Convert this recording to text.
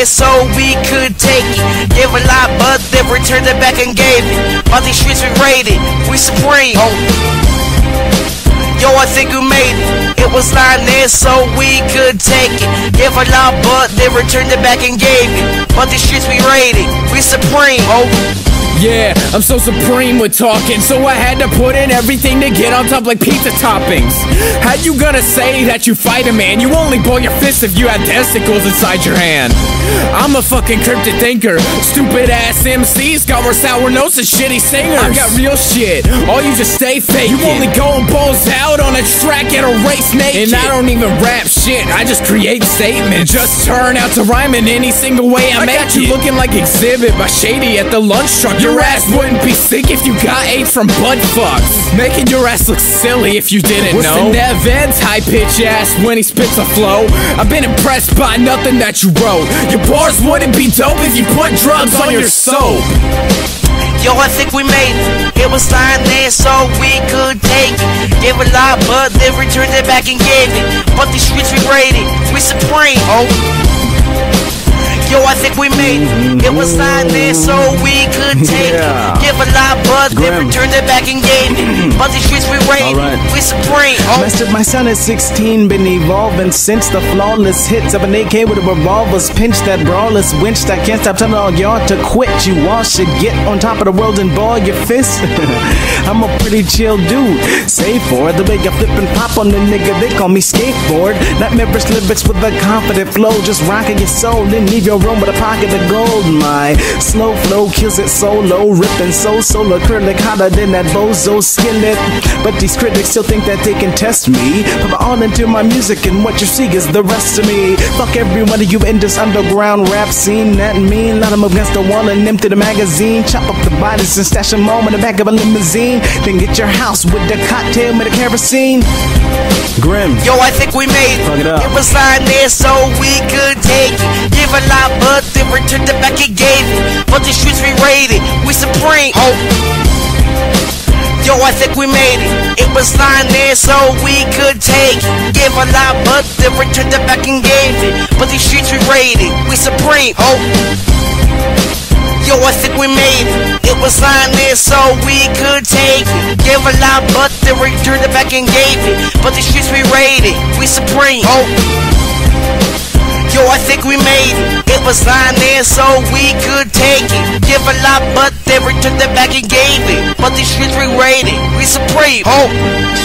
there so we could take it. Gave a lot, but then returned it back and gave it. All these streets we raided, we supreme. Yo, I think we made it. It was lying there so we could take it. Gave a lot, but then returned it back and gave it. All these streets we raided, we supreme. Yeah, I'm so supreme with talking, so I had to put in everything to get on top like pizza toppings. How you gonna say that you fight a man? You only ball your fist if you have testicles inside your hand. I'm a fucking cryptic thinker. Stupid ass MCs got more sour notes than shitty singers. I got real shit, all you just stay faking. You only go balls out on a track at a race naked. And I don't even rap shit, I just create statements. Just turn out to rhyme in any single way I make got you looking like Exhibit by Shady at the lunch truck. Your ass wouldn't be sick if you got AIDS from butt fucks. Making your ass look silly if you didn't know. What's the Nev Ends high-pitch ass when he spits a flow? I've been impressed by nothing that you wrote. Your bars wouldn't be dope if you put drugs on your soap. Yo, I think we made it. It was lying there so we could take it. Gave a lot, but then returned it back and gave it. But these streets we raided, we supreme. Yo, I think we made it. It was lying there so we could take it. Give a lot, but then returned it back and gave it. But these streets we raided, we supreme. Mastered my son at 16, been evolving since the flawless hits of an AK with a revolver's pinch. That brawless winch that can't stop telling all y'all to quit. You all should get on top of the world and ball your fists. I'm a pretty chill dude, save for the way I flip and pop on the nigga. They call me skateboard. Nightmarish lyrics with a confident flow, just rocking your soul and leave your room with a pocket of gold. My slow flow kills it solo, ripping so solo acrylic hotter than that bozo skillet. But these critics still think that they can test me. Put all into my music and what you see is the rest of me. Fuck every one of you in this underground rap scene. That mean, let them up against the wall and empty the magazine. Chop up the bodies and stash them all in the back of a limousine. Then get your house with the cocktail with the kerosene. Grim. Yo, I think we made it. It was lying there so we could take it. Give a lot, but then returned it back and gave it. But the streets we raided, we supreme. Yo, I think we made it. It was lying there so we could take it. Give a lot, but then returned it back and gave it. But the streets we raided, we supreme. Yo, I think we made it. It was lying there so we could take it. Give a lot, but then returned it back and gave it. But the streets we raided, we supreme. Yo, I think we made it. It was lying there so we could take it. Give a lot, but then returned it back and gave it. But the streets we raided, we supreme.